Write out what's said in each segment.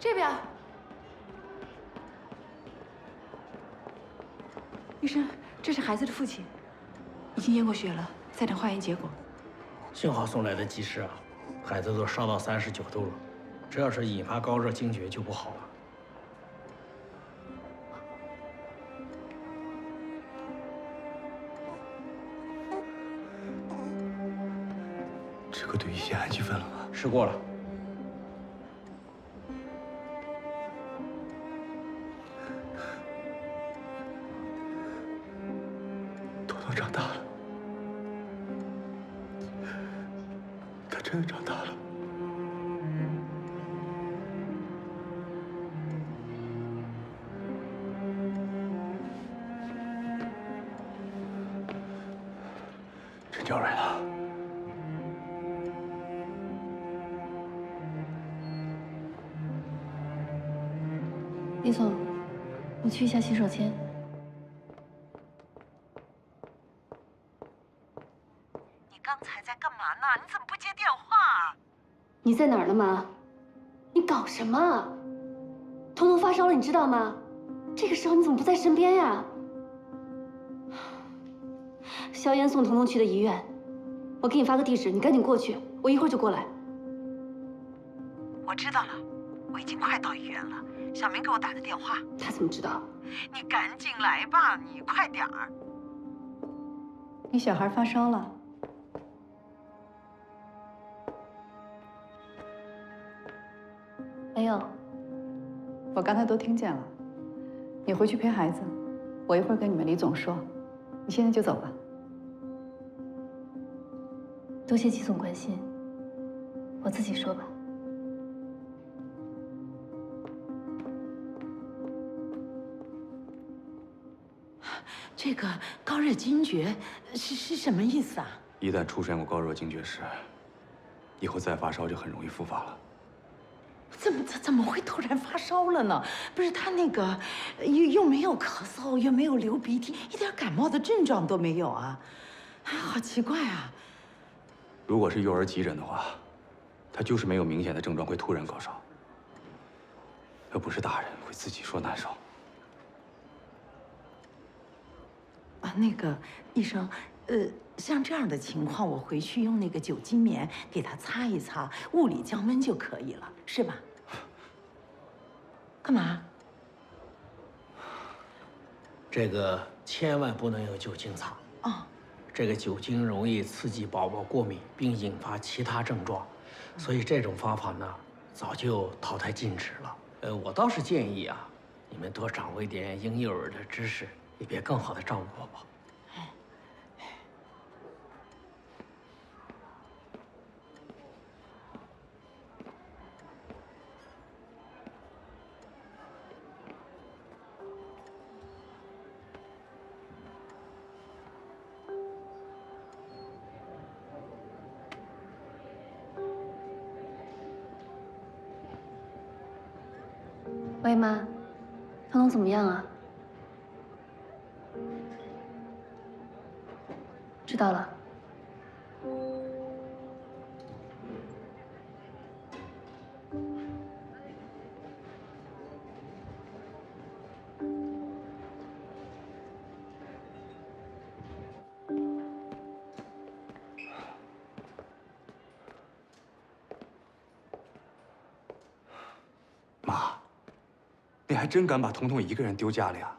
这边。医生，这是孩子的父亲，已经验过血了，在等化验结果。 幸好送来的及时啊，孩子都烧到39度了，这要是引发高热惊厥就不好了。 这个对乙酰氨基酚了吗？ 试过了。 彤彤长大了，他真的长大了。陈娇蕊呢？ 李总，我去一下洗手间。 你刚才在干嘛呢？你怎么不接电话？ 你在哪儿呢，妈？你搞什么？彤彤发烧了，你知道吗？这个时候你怎么不在身边呀？萧炎送彤彤去的医院，我给你发个地址，你赶紧过去，我一会儿就过来。 我知道了，我已经快到医院了。 小明给我打的电话， 他怎么知道？ 你赶紧来吧，你快点儿。 你小孩发烧了。 没有， 我刚才都听见了。你回去陪孩子，我一会儿跟你们李总说。你现在就走吧。 多谢季总关心，我自己说吧。 这个高热惊厥是什么意思啊？ 一旦出现过高热惊厥时，以后再发烧就很容易复发了。 怎么会突然发烧了呢？不是他那个又没有咳嗽，又没有流鼻涕，一点感冒的症状都没有啊！哎，好奇怪啊！ 如果是幼儿急诊的话，他就是没有明显的症状会突然高烧，要不是大人会自己说难受。 啊，那个医生，像这样的情况，我回去用那个酒精棉给他擦一擦，物理降温就可以了，是吧？干嘛？ 这个千万不能用酒精擦。 哦， 这个酒精容易刺激宝宝过敏，并引发其他症状，所以这种方法呢，早就淘汰禁止了。我倒是建议啊，你们多掌握一点婴幼儿的知识。 以便更好的照顾宝宝。 喂，妈，彤彤怎么样啊？ 知道了。 妈，你还真敢把彤彤一个人丢家里啊？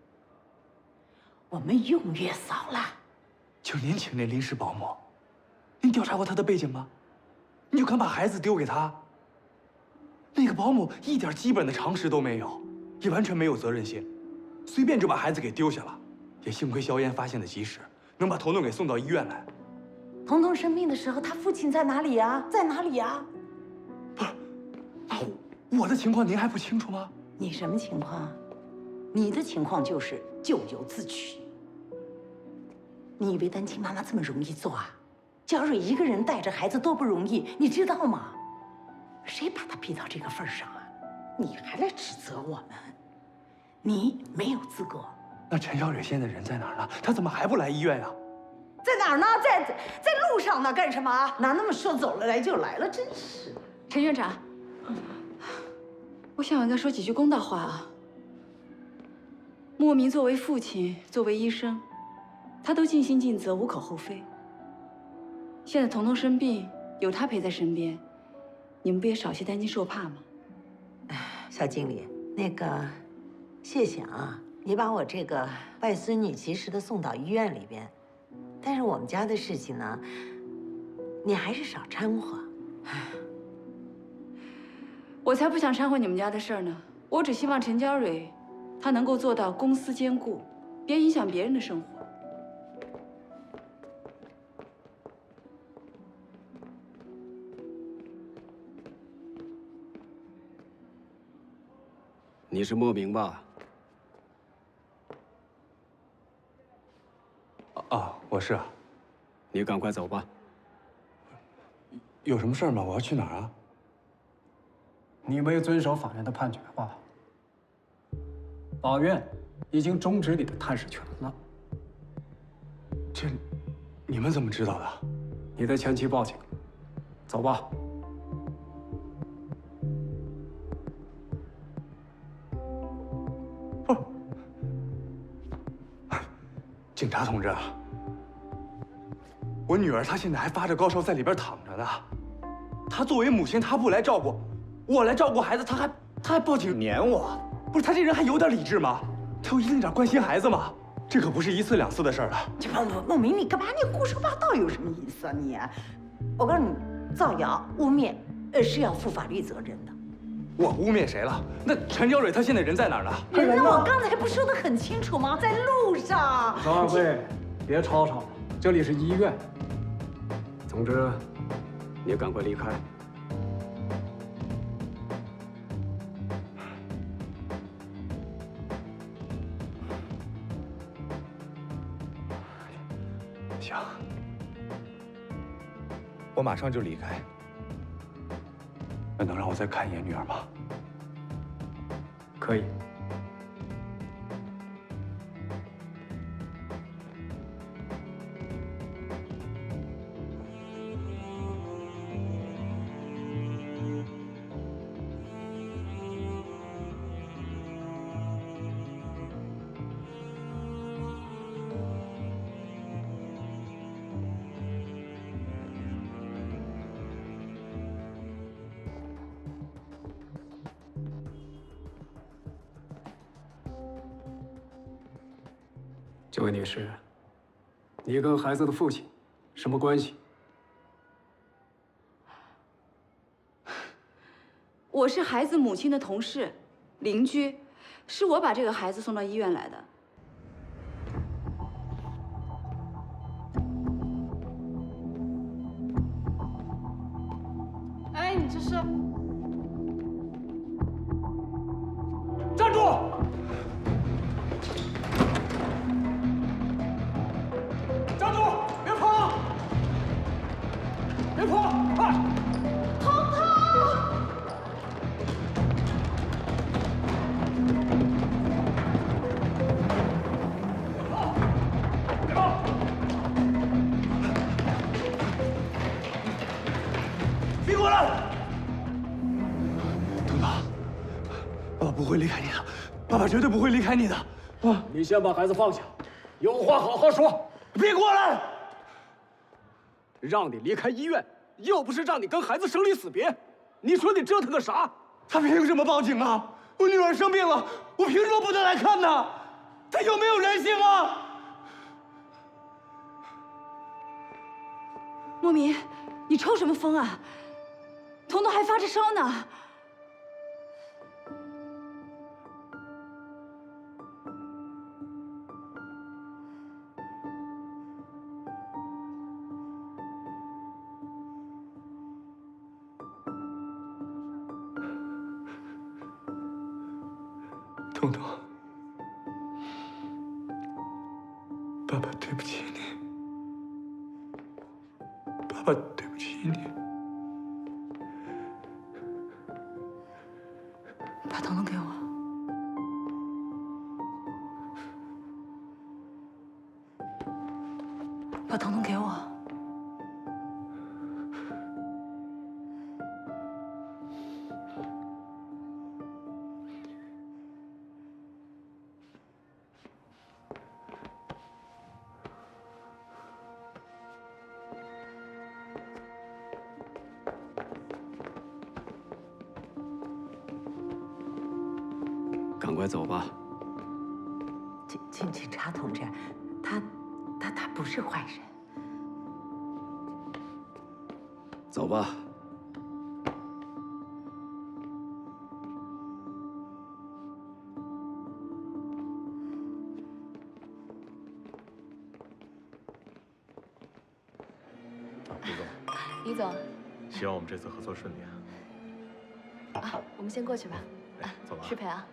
我们用月嫂了。 就您请那临时保姆，您调查过他的背景吗？你就敢把孩子丢给他？那个保姆一点基本的常识都没有，也完全没有责任心，随便就把孩子给丢下了。也幸亏萧炎发现的及时，能把彤彤给送到医院来。 彤彤生病的时候，他父亲在哪里呀？在哪里呀？ 不是，我的情况您还不清楚吗？ 你什么情况？你的情况就是咎由自取。 你以为单亲妈妈这么容易做啊？娇蕊一个人带着孩子多不容易，你知道吗？谁把她逼到这个份上啊？你还来指责我们？你没有资格。 那陈小蕊现在人在哪儿呢？她怎么还不来医院呀？ 在哪儿呢？在路上呢？干什么？哪那么说走了来就来了？真是。 陈院长， 我想应该说几句公道话啊。莫名作为父亲，作为医生，他都尽心尽责，无可厚非。现在彤彤生病，有他陪在身边，你们不也少些担惊受怕吗？ 小经理，那个，谢谢啊，你把我这个外孙女及时的送到医院里边，但是我们家的事情呢，你还是少掺和。 我才不想掺和你们家的事儿呢。我只希望陈娇蕊，她能够做到公私兼顾，别影响别人的生活。 你是莫名吧？ 啊，我是。 你赶快走吧。 有什么事儿吗？我要去哪儿啊？ 你没遵守法院的判决吧？法院已经终止你的探视权了。 这，你们怎么知道的？ 你的前妻报警，走吧。 不是，警察同志，我女儿她现在还发着高烧，在里边躺着呢。她作为母亲，她不来照顾，我来照顾孩子，她还报警撵我。不是，她这人还有点理智吗？她有一丁点关心孩子吗？这可不是一次两次的事儿了。 这孟明，你干嘛？你胡说八道有什么意思啊你？我告诉你，造谣污蔑，是要负法律责任的。 我污蔑谁了？那陈娇蕊她现在人在哪儿呢？ 人呢？我刚才不说得很清楚吗？在路上。 张二贵，别吵吵了，这里是医院。总之，你赶快离开。 行，我马上就离开。那能让我再看一眼女儿吗？ 可以。这位女士，你跟孩子的父亲什么关系？ 我是孩子母亲的同事、邻居，是我把这个孩子送到医院来的。 哎，你这是？ 站住！站住！别跑！别跑！快！别过来！东东，爸爸不会离开你的，爸爸绝对不会离开你的。啊！ 你先把孩子放下，有话好好说。 别过来！ 让你离开医院，又不是让你跟孩子生离死别，你说你折腾个啥？ 他凭什么报警啊？我女儿生病了，我凭什么不能来看呢？他有没有人性啊？ 莫名，你抽什么风啊？彤彤还发着烧呢。 彤彤，爸爸对不起你，爸爸对不起你。 把彤彤给我。把彤彤给我。 快走吧。 警察同志，他不是坏人。 走吧。 李总， 李总， 希望我们这次合作顺利啊！ 我们先过去吧。 走了啊。 失陪啊。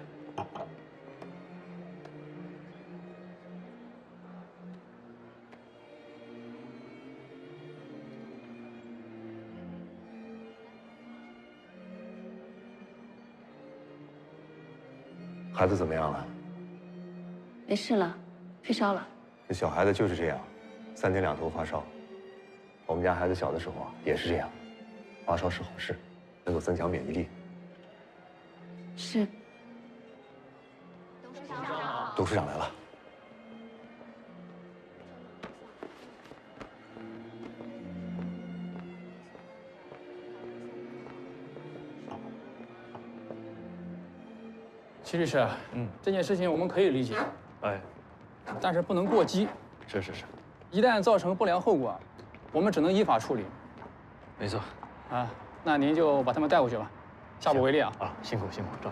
孩子怎么样了？ 没事了，退烧了。 这小孩子就是这样，3天2头发烧。我们家孩子小的时候啊，也是这样。发烧是好事，能够增强免疫力。 是。 董事长来了。 齐律师，这件事情我们可以理解， 哎， 但是不能过激。 是， 一旦造成不良后果，我们只能依法处理。 没错。 啊，那您就把他们带回去吧，下不为例啊！ 啊，辛苦，赵。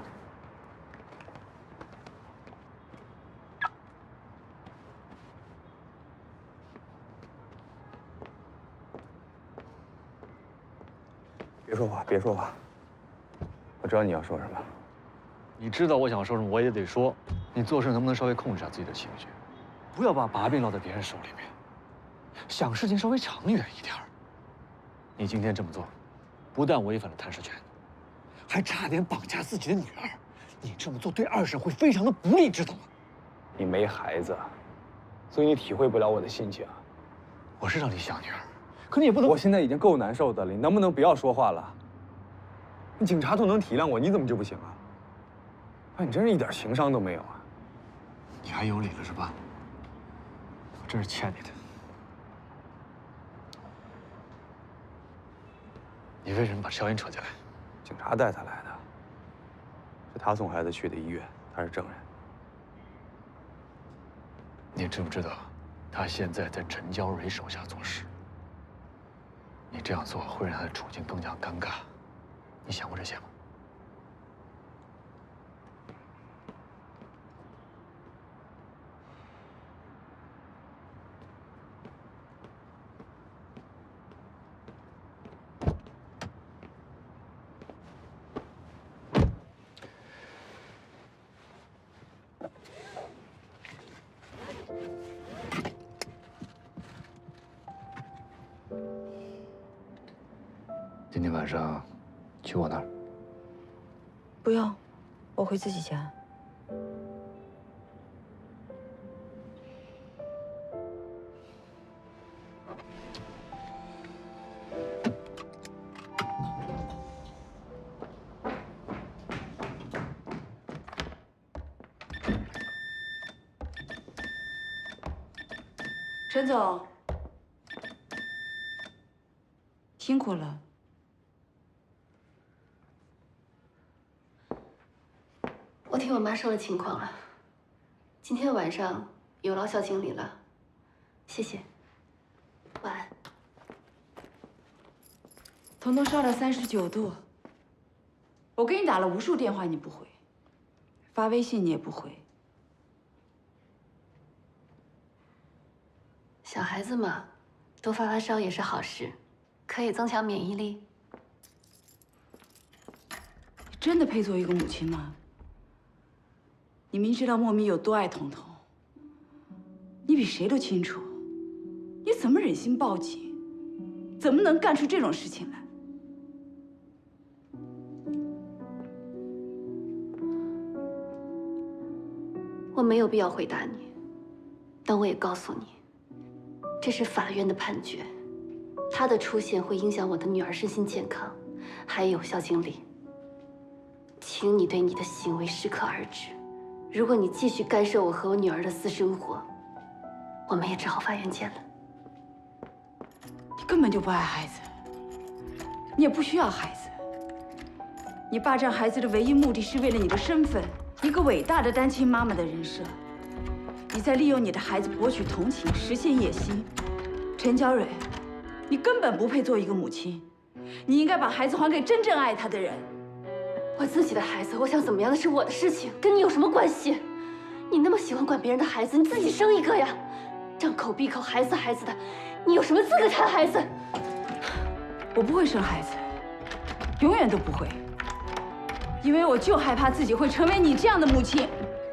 别说话。我知道你要说什么。 你知道我想说什么，我也得说。你做事能不能稍微控制下自己的情绪，不要把把柄落在别人手里面，想事情稍微长远一点。你今天这么做，不但违反了探视权，还差点绑架自己的女儿。你这么做对2审会非常的不利，知道吗？ 你没孩子，所以你体会不了我的心情。 我是让你想女儿，可你也不能…… 我现在已经够难受的了，你能不能不要说话了？你警察都能体谅我，你怎么就不行啊？哎，你真是一点情商都没有啊！ 你还有理了是吧？我真是欠你的。你为什么把肖音扯进来？ 警察带他来的，是他送孩子去的医院，他是证人。 你知不知道，他现在在陈娇蕊手下做事？你这样做会让他的处境更加尴尬，你想过这些吗？今天晚上去我那儿。 不用，我回自己家。陈总，辛苦了。 我听我妈说了情况了，今天晚上有劳肖经理了，谢谢，晚安。 彤彤烧了39度，我给你打了无数电话你不回，发微信你也不回。 小孩子嘛，多发发烧也是好事，可以增强免疫力。 你真的配做一个母亲吗？你明知道莫名有多爱彤彤，你比谁都清楚，你怎么忍心报警？怎么能干出这种事情来？ 我没有必要回答你，但我也告诉你，这是法院的判决，他的出现会影响我的女儿身心健康。还有肖经理，请你对你的行为适可而止。如果你继续干涉我和我女儿的私生活，我们也只好法院见了。 你根本就不爱孩子，你也不需要孩子。你霸占孩子的唯一目的是为了你的身份， 一个伟大的单亲妈妈的人设，你在利用你的孩子博取同情，实现野心。陈娇蕊，你根本不配做一个母亲，你应该把孩子还给真正爱他的人。 我自己的孩子，我想怎么样那是我的事情，跟你有什么关系？你那么喜欢管别人的孩子，你自己生一个呀！张口闭口孩子孩子的，你有什么资格谈孩子？ 我不会生孩子，永远都不会，因为我就害怕自己会成为你这样的母亲。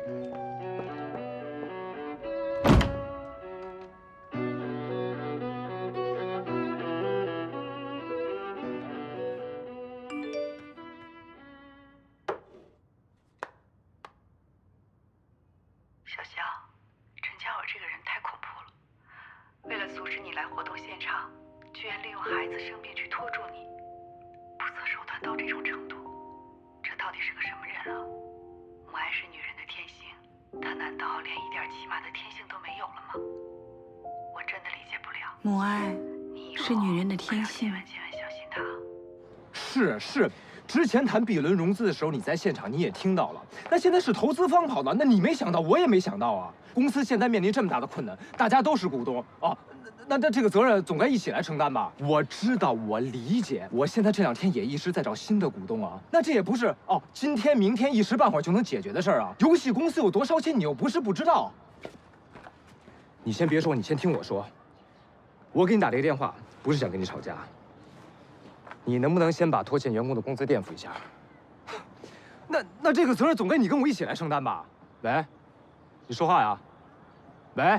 小肖，陈佳伟这个人太恐怖了，为了阻止你来活动现场，居然利用孩子生病去拖住你，不择手段到这种程度，这到底是个什么人啊？母爱是女人的天性，她难道连一点起码的天性都没有了吗？我真的理解不了。 母爱是女人的天性。 千万小心她。 是，之前谈 B 轮融资的时候，你在现场你也听到了。那现在是投资方跑了，那你没想到，我也没想到啊。公司现在面临这么大的困难，大家都是股东啊，那这个责任总该一起来承担吧？我知道，我理解。我现在这2天也一直在找新的股东啊，那这也不是今天明天一时半会儿就能解决的事儿啊。游戏公司有多烧钱，你又不是不知道。你先别说，你先听我说。我给你打这个电话，不是想跟你吵架。你能不能先把拖欠员工的工资垫付一下？那这个责任总该你跟我一起来承担吧？喂，你说话呀？喂，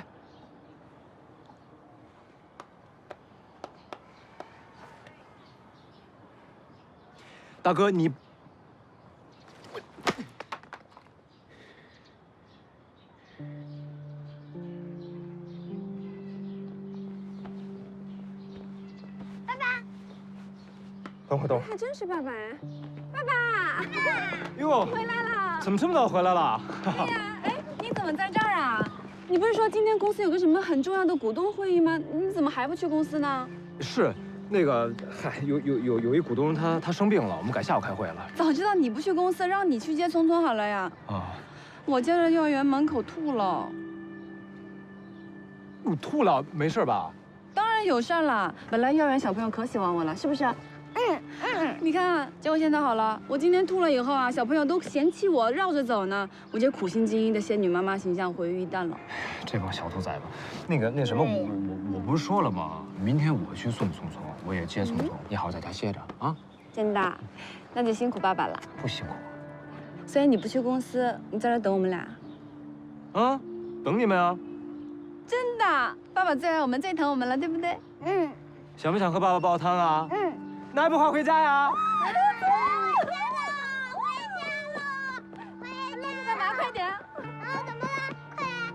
大哥，你等会儿， 还真是爸爸哎，爸爸！ 哟， 回来了！ 怎么这么早回来了？ 哎呀，哎，你怎么在这儿啊？你不是说今天公司有个什么很重要的股东会议吗？你怎么还不去公司呢？ 是，那个，嗨，有一股东他生病了，我们改下午开会了。 早知道你不去公司，让你去接聪聪好了呀。 啊， 我接着幼儿园门口吐了。 你吐了，没事吧？ 当然有事儿了，本来幼儿园小朋友可喜欢我了，是不是？你看，结果现在好了。我今天吐了以后啊，小朋友都嫌弃我，绕着走呢。我这苦心经营的仙女妈妈形象毁于一旦了。 这帮小兔崽子，那什么，我不是说了吗？明天我去送聪聪，我也接聪聪，你好好在家歇着啊。 真的，那就辛苦爸爸了。 不辛苦。 所以你不去公司，你在这等我们俩。 啊，等你们啊。 真的，爸爸最爱我们，最疼我们了，对不对？嗯。 想不想喝爸爸煲汤啊？嗯。那还不快回家呀？ 干嘛？快点！ 怎么了？快来！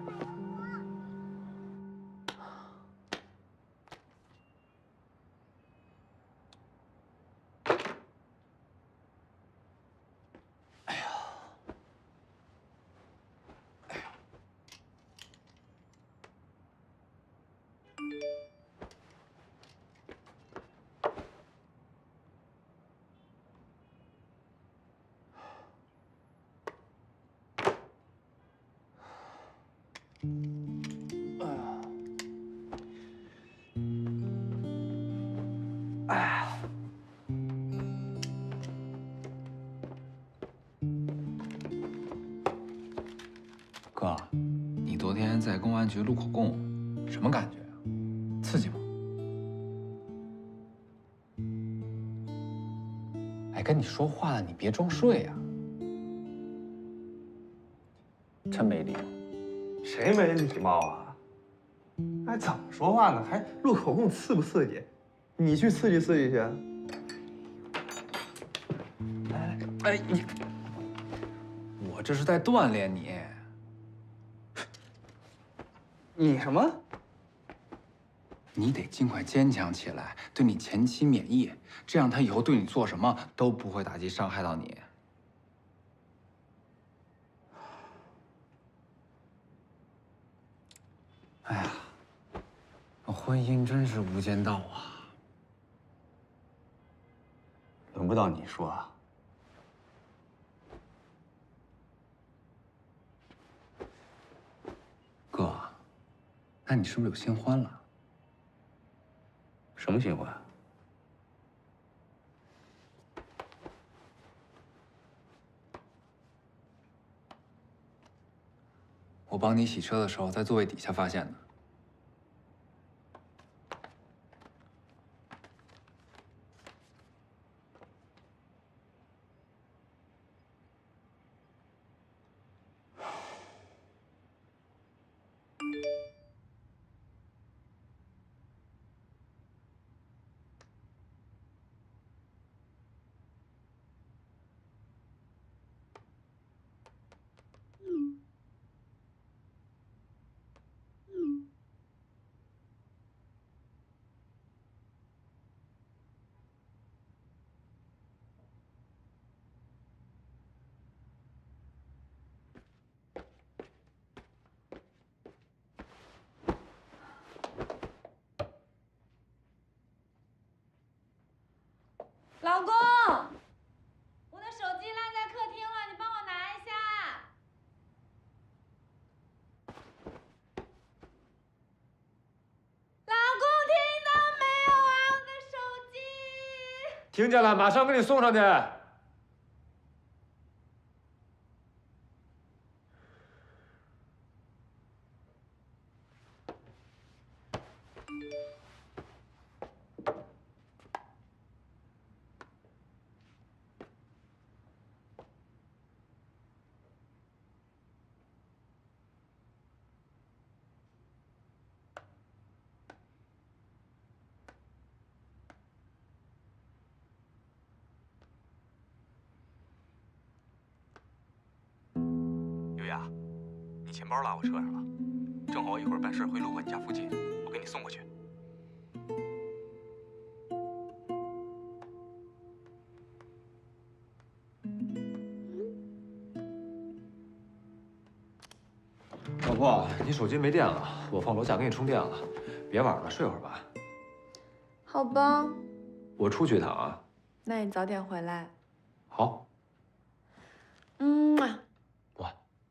哥，你昨天在公安局录口供，什么感觉啊？刺激吗？哎，跟你说话了，你别装睡啊！真没礼貌。 谁没礼貌啊？哎，怎么说话呢？还录口供，刺不刺激？你去刺激刺激去。 哎，我这是在锻炼你。 你什么？ 你得尽快坚强起来，对你前妻免疫，这样他以后对你做什么都不会打击伤害到你。哎呀，婚姻真是无间道啊！ 轮不到你说啊。 看你是不是有新欢了？ 什么新欢？ 我帮你洗车的时候，在座位底下发现的。 老公，我的手机落在客厅了，你帮我拿一下。老公，听到没有啊？我的手机。 听见了，马上给你送上去。 优雅，你钱包落我车上了，正好我一会儿办事会路过你家附近，我给你送过去。 老婆，你手机没电了，我放楼下给你充电了。别玩了，睡会儿吧。 好吧， 我出去一趟啊。 那你早点回来。 好。 啊。 我。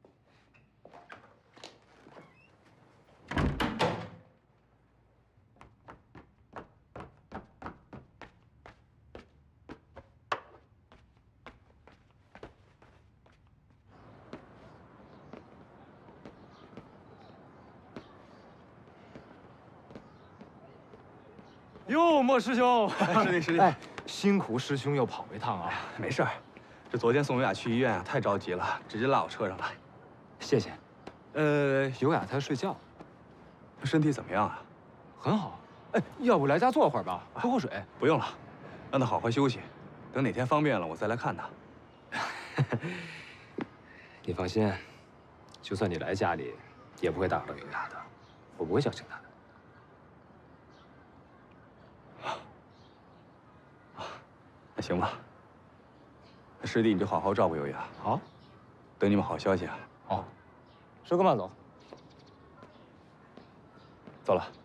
哟，莫师兄， 师弟师弟， 哎，辛苦师兄又跑一趟啊。 没事儿，这昨天送优雅去医院啊，太着急了，直接落我车上了。 谢谢。优雅她睡觉， 身体怎么样啊？ 很好。哎，要不来家坐会儿吧，喝口水。 不用了，让她好好休息，等哪天方便了我再来看她。 你放心，就算你来家里，也不会打扰优雅的，我不会叫醒她的。 那行吧，那师弟你就好好照顾优雅。 好， 等你们好消息啊。 好，师哥慢走。 走了。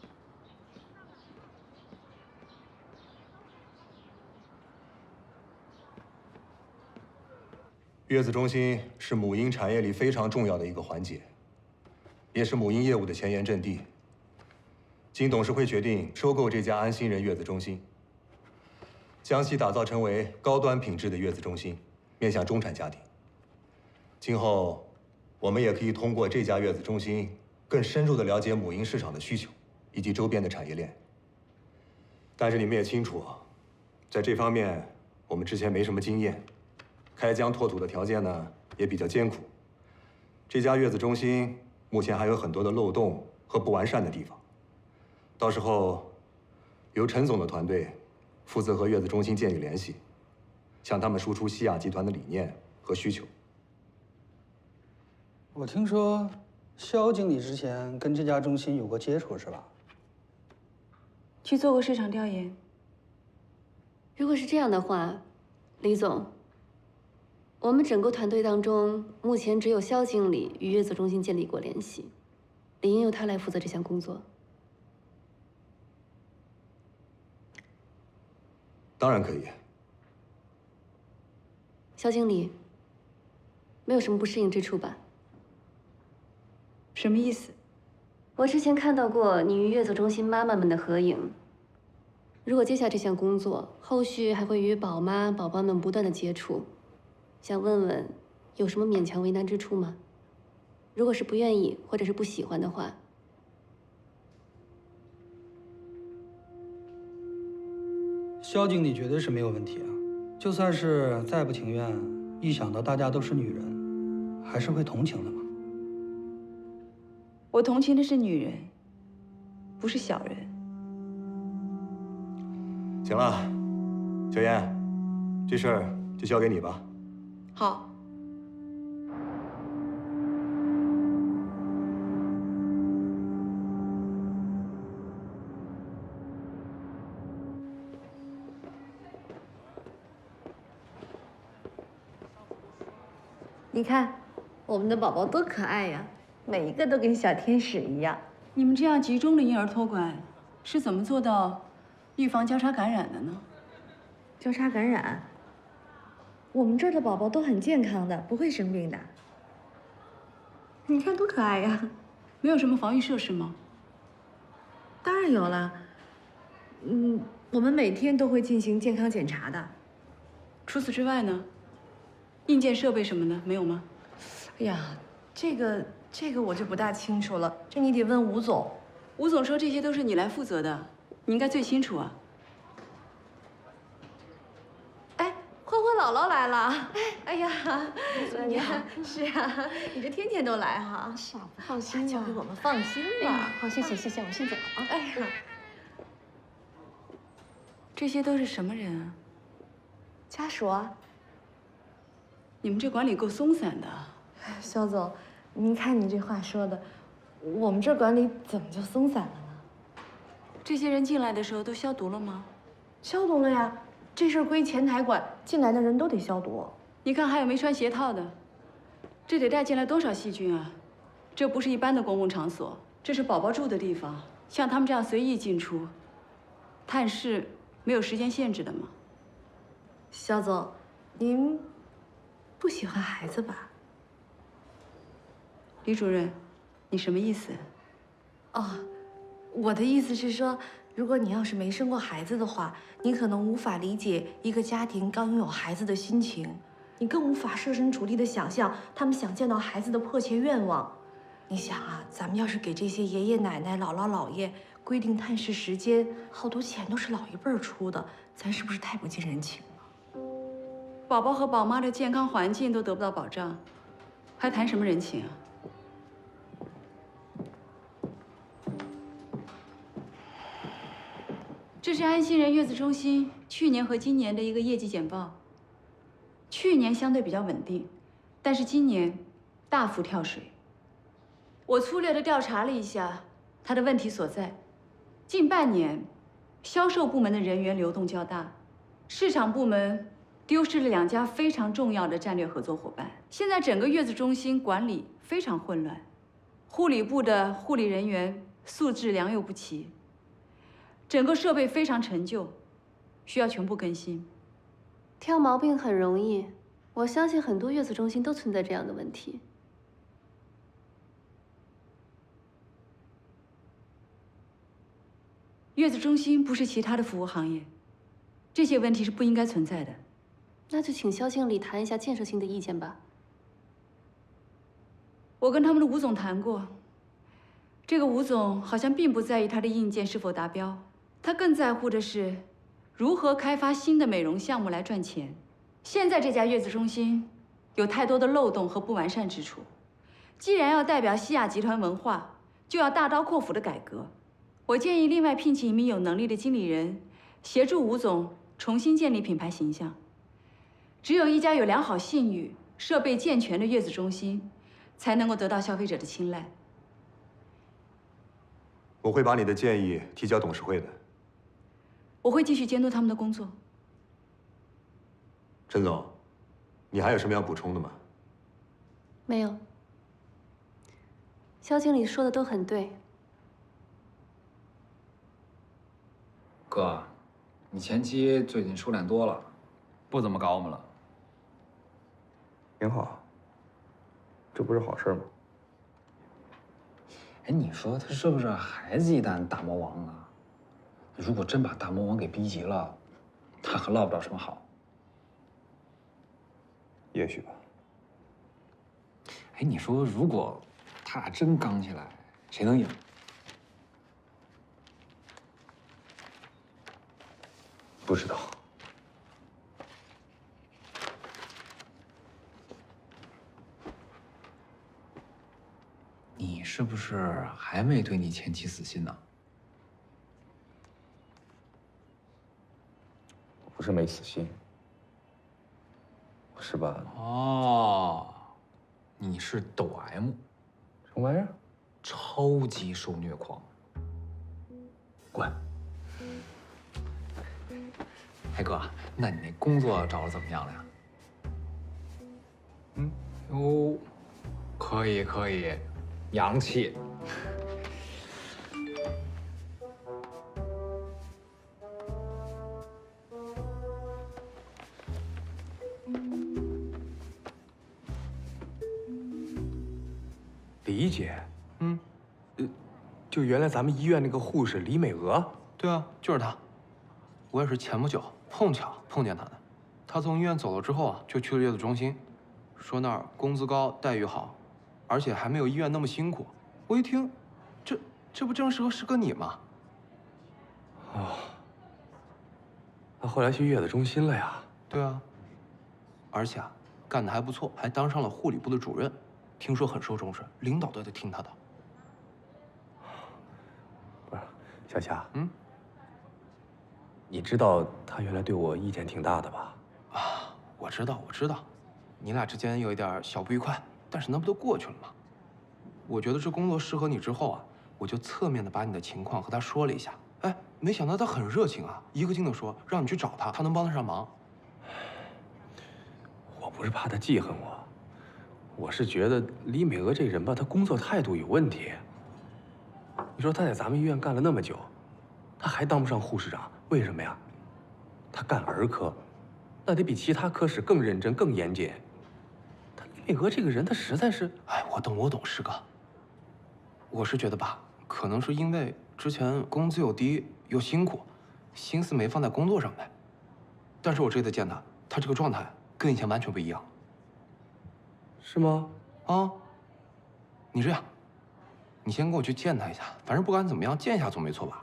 月子中心是母婴产业里非常重要的一个环节，也是母婴业务的前沿阵地。经董事会决定收购这家安心人月子中心，将其打造成为高端品质的月子中心，面向中产家庭。今后，我们也可以通过这家月子中心，更深入地了解母婴市场的需求，以及周边的产业链。但是你们也清楚，在这方面我们之前没什么经验，开疆拓土的条件呢也比较艰苦。这家月子中心目前还有很多的漏洞和不完善的地方。到时候，由陈总的团队负责和月子中心建立联系，向他们输出西亚集团的理念和需求。 我听说肖经理之前跟这家中心有过接触，是吧？ 去做过市场调研。 如果是这样的话，李总，我们整个团队当中，目前只有肖经理与月子中心建立过联系，理应由他来负责这项工作。 当然可以。 肖经理，没有什么不适应之处吧？ 什么意思？ 我之前看到过你与月子中心妈妈们的合影。如果接下这项工作，后续还会与宝妈、宝宝们不断的接触，想问问，有什么勉强为难之处吗？如果是不愿意或者是不喜欢的话， 肖经理绝对是没有问题啊。就算是再不情愿，一想到大家都是女人，还是会同情的嘛。 我同情的是女人，不是小人。 行了，小燕，这事儿就交给你吧。 好。 你看，我们的宝宝多可爱呀，每一个都跟小天使一样。 你们这样集中的婴儿托管，是怎么做到预防交叉感染的呢？ 交叉感染，我们这儿的宝宝都很健康的，不会生病的。你看多可爱呀！ 没有什么防御设施吗？ 当然有了。我们每天都会进行健康检查的。 除此之外呢？硬件设备什么的没有吗？ 哎呀，这个我就不大清楚了，这你得问吴总。 吴总说这些都是你来负责的，你应该最清楚啊。 哎，欢欢姥姥来了！哎呀，你好，是啊，你这天天都来哈。是啊，放心吧，交给我们放心吧。 好，谢谢，我先走了啊。 哎呀， 这些都是什么人啊？ 家属啊。 你们这管理够松散的。 肖总，您看你这话说的，我们这管理怎么就松散了呢？ 这些人进来的时候都消毒了吗？ 消毒了呀，这事儿归前台管，进来的人都得消毒。 你看还有没穿鞋套的，这得带进来多少细菌啊！这不是一般的公共场所，这是宝宝住的地方，像他们这样随意进出，探视没有时间限制的吗？ 肖总，您不喜欢孩子吧？ 李主任，你什么意思？ 哦，我的意思是说，如果你要是没生过孩子的话，你可能无法理解一个家庭刚拥有孩子的心情，你更无法设身处地的想象他们想见到孩子的迫切愿望。你想啊，咱们要是给这些爷爷奶奶、姥姥姥爷规定探视时间，好多钱都是老一辈儿出的，咱是不是太不近人情了？ 宝宝和宝妈的健康环境都得不到保障，还谈什么人情啊？这是安心人月子中心去年和今年的一个业绩简报。去年相对比较稳定，但是今年大幅跳水。我粗略的调查了一下它的问题所在，近半年，销售部门的人员流动较大，市场部门丢失了2家非常重要的战略合作伙伴。现在整个月子中心管理非常混乱，护理部的护理人员素质良莠不齐。整个设备非常陈旧，需要全部更新。 挑毛病很容易，我相信很多月子中心都存在这样的问题。 月子中心不是其他的服务行业，这些问题是不应该存在的。 那就请肖经理谈一下建设性的意见吧。 我跟他们的吴总谈过，这个吴总好像并不在意他的硬件是否达标。他更在乎的是如何开发新的美容项目来赚钱。现在这家月子中心有太多的漏洞和不完善之处，既然要代表西亚集团文化，就要大刀阔斧的改革。我建议另外聘请一名有能力的经理人，协助吴总重新建立品牌形象。只有一家有良好信誉、设备健全的月子中心，才能够得到消费者的青睐。 我会把你的建议提交董事会的。 我会继续监督他们的工作。 陈总，你还有什么要补充的吗？ 没有。肖经理说的都很对。 哥，你前妻最近收敛多了，不怎么搞我们了。 挺好，这不是好事吗？ 哎，你说他是不是还忌惮大魔王啊？如果真把大魔王给逼急了，他可落不了什么好。 也许吧。 哎，你说如果他俩真刚起来，谁能赢？ 不知道。 你是不是还没对你前妻死心呢？ 我不是没死心，我是吧？ 哦，你是抖 M， 什么玩意儿？ 超级受虐狂。滚！哎哥，那你那工作找的怎么样了呀？哟，可以可以，洋气。 李姐，就原来咱们医院那个护士李美娥。 对啊，就是她。我也是前不久碰巧碰见她的。她从医院走了之后啊，就去了月子中心，说那儿工资高，待遇好，而且还没有医院那么辛苦。我一听，这不正适合你吗？ 哦，那后来去月子中心了呀？ 对啊，而且啊，干得还不错，还当上了护理部的主任，听说很受重视，领导都得听她的。 不是，小夏，你知道他原来对我意见挺大的吧？ 啊，我知道，你俩之间有一点小不愉快，但是那不都过去了吗？我觉得这工作适合你之后啊，我就侧面的把你的情况和他说了一下。哎，没想到他很热情啊，一个劲的说让你去找他，他能帮得上忙。 我不是怕他记恨我，我是觉得李美娥这人吧，她工作态度有问题。你说她在咱们医院干了那么久，她还当不上护士长，为什么呀？她干儿科，那得比其他科室更认真、更严谨。她李美娥这个人，她实在是…… 哎，我懂，师哥。我是觉得吧，可能是因为之前工资又低又辛苦，心思没放在工作上呗。但是我这次见他，他这个状态跟以前完全不一样。 是吗？ 啊，你这样，你先跟我去见他一下，反正不管怎么样，见一下总没错吧？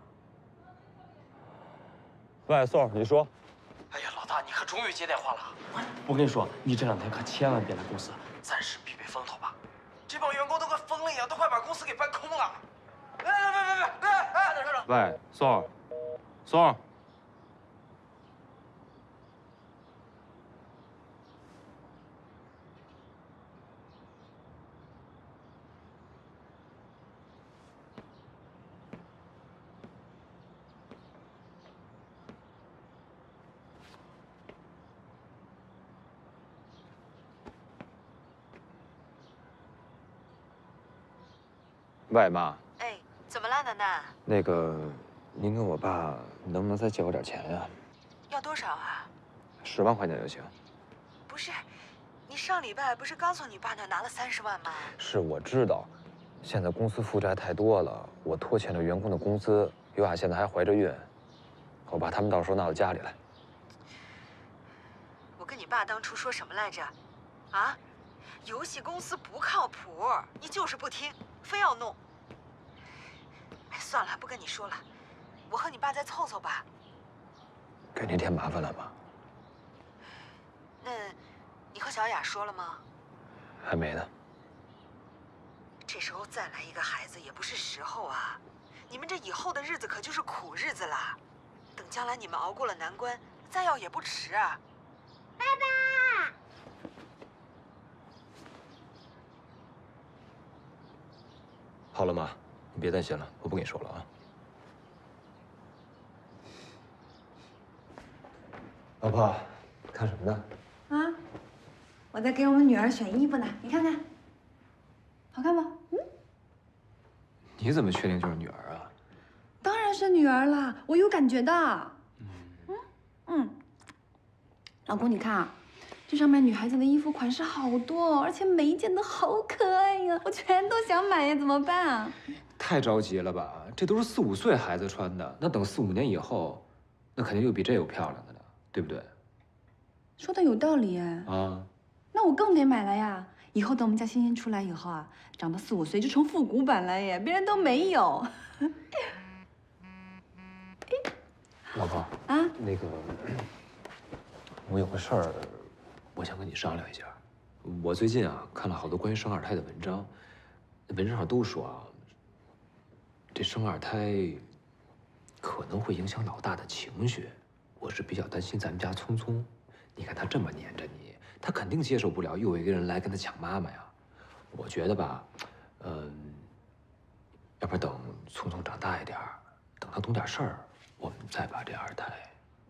喂，宋，你说。 哎呀，老大，你可终于接电话了！我跟你说，你这两天可千万别来公司，暂时避避风头吧。这帮员工都快疯了一样，都快把公司给搬空了。别，等等。 喂，宋，宋。喂，妈。 哎，怎么了，楠楠？ 那个，您跟我爸能不能再借我点钱呀？ 要多少啊 10万块钱就行。 不是，你上礼拜不是刚从你爸那拿了30万吗？ 是，我知道，现在公司负债太多了，我拖欠了员工的工资，尤雅现在还怀着孕，我怕他们到时候闹到家里来。 我跟你爸当初说什么来着？啊？游戏公司不靠谱，你就是不听，非要弄。哎，算了，不跟你说了，我和你爸再凑凑吧。 给您添麻烦了吗？ 那，你和小雅说了吗？ 还没呢。 这时候再来一个孩子也不是时候啊！你们这以后的日子可就是苦日子啦。等将来你们熬过了难关，再要也不迟啊。 爸爸。 好了，妈，你别担心了，我不跟你说了啊。老婆，看什么呢？ 啊，我在给我们女儿选衣服呢，你看看，好看吗？ 你怎么确定就是女儿啊？ 当然是女儿啦，我有感觉的。老公，你看啊，这上面女孩子的衣服款式好多，而且每一件都好可爱呀，我全都想买呀，怎么办啊？ 太着急了吧？这都是4、5岁孩子穿的，那等4、5年以后，那肯定又比这有漂亮的了，对不对？ 说的有道理哎。 啊， 那我更得买了呀！以后等我们家欣欣出来以后啊，长到4、5岁就成复古版了耶，别人都没有。 老婆啊， 那个，我有个事儿，我想跟你商量一下。我最近啊看了好多关于生二胎的文章，文章上都说啊，这生二胎可能会影响老大的情绪。我是比较担心咱们家聪聪，你看他这么黏着你，他肯定接受不了又有一个人来跟他抢妈妈呀。我觉得吧，要不然等聪聪长大一点，等他懂点事儿，我们再把这二胎。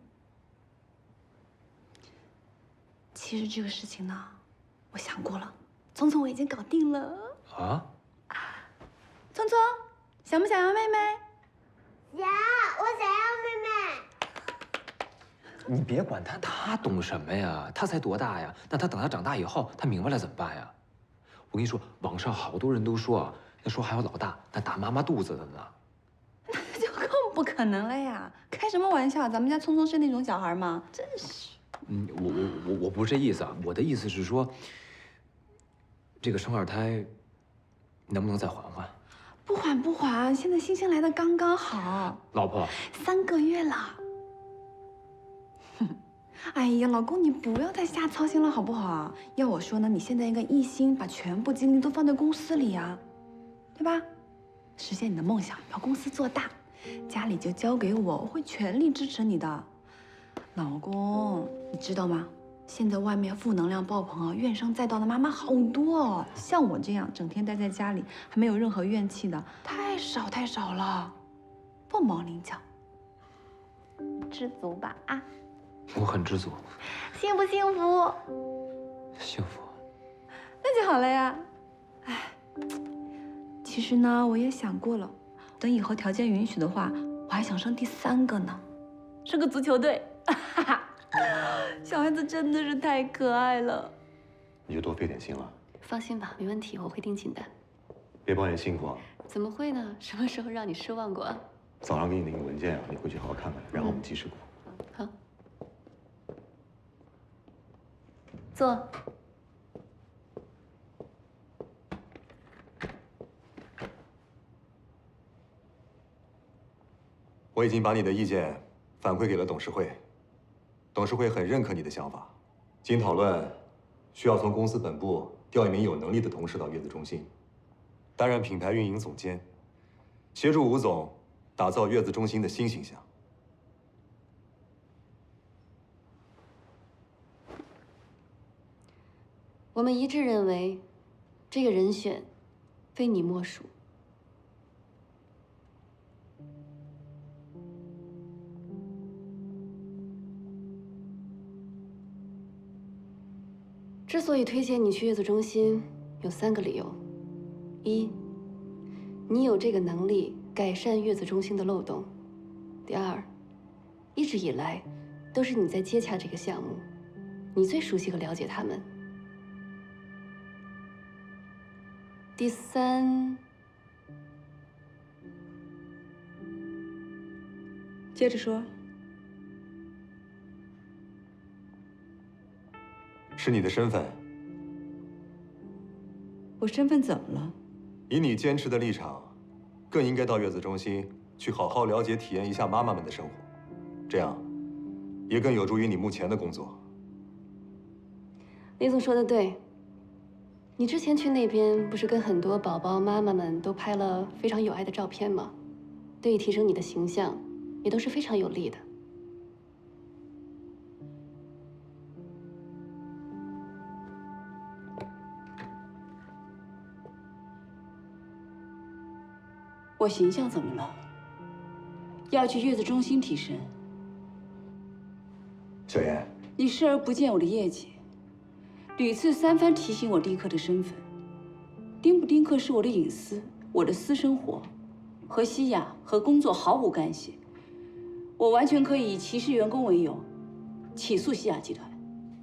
其实这个事情呢，我想过了，聪聪我已经搞定了。 啊？ 聪聪，想不想要妹妹？ 想，我想要妹妹。 你别管他，他懂什么呀？他才多大呀？那他等他长大以后，他明白了怎么办呀？我跟你说，网上好多人都说啊，那说还有老大那打妈妈肚子的呢。 那就更不可能了呀！开什么玩笑？咱们家聪聪是那种小孩吗？真是。 我不是这意思啊，我的意思是说，这个生二胎能不能再缓缓？ 不缓不缓，现在欣欣来的刚刚好。 老婆 ，3个月了。哎呀，老公，你不要再瞎操心了，好不好？要我说呢，你现在应该一心把全部精力都放在公司里呀，对吧？实现你的梦想，把公司做大，家里就交给我，我会全力支持你的。老公，你知道吗？现在外面负能量爆棚啊，怨声载道的妈妈好多哦。像我这样整天待在家里，还没有任何怨气的，太少了，凤毛麟角。知足吧啊！ 我很知足。 幸不幸福？ 幸福。 那就好了呀。哎，其实呢，我也想过了，等以后条件允许的话，我还想生第3个呢，生个足球队。哈哈，小孩子真的是太可爱了。 你就多费点心了。 放心吧，没问题，我会盯紧的。 别抱怨辛苦啊。 怎么会呢？什么时候让你失望过啊？ 早上给你那个文件啊，你回去好好看看，然后我们及时过。 好。坐。 我已经把你的意见反馈给了董事会，董事会很认可你的想法。经讨论，需要从公司本部调一名有能力的同事到月子中心，担任品牌运营总监，协助吴总打造月子中心的新形象。 我们一致认为，这个人选非你莫属。之所以推荐你去月子中心，有3个理由：一，你有这个能力改善月子中心的漏洞；第二，一直以来都是你在接洽这个项目，你最熟悉和了解他们；第三， 接着说。 是你的身份。 我身份怎么了？ 以你坚持的立场，更应该到月子中心去好好了解、体验一下妈妈们的生活，这样也更有助于你目前的工作。 李总说的对，你之前去那边不是跟很多宝宝妈妈们都拍了非常有爱的照片吗？对于提升你的形象，也都是非常有利的。 我形象怎么了？要去月子中心提升。 小妍， 你视而不见我的业绩，屡次3番提醒我丁克的身份。丁不丁克是我的隐私，我的私生活，和西雅和工作毫无干系。我完全可以以歧视员工为由，起诉西雅集团。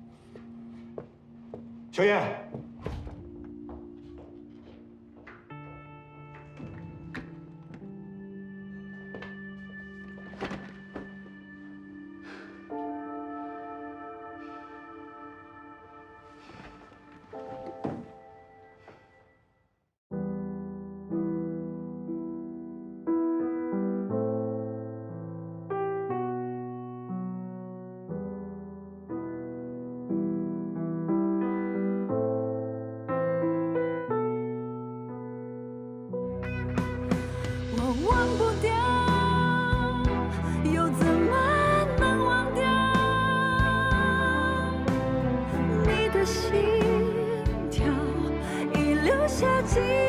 小妍。 下记忆。